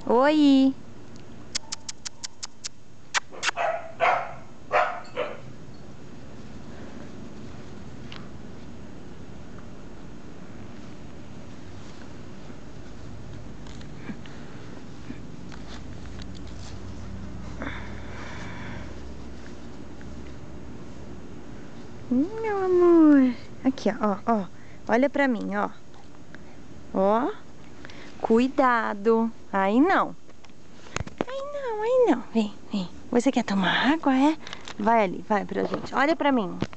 Oi. Meu amor. Aqui, ó. Olha pra mim, ó. Ó. Cuidado. Aí não. Aí não. Vem. Você quer tomar água, é? Vai ali, vai pra gente. Olha pra mim.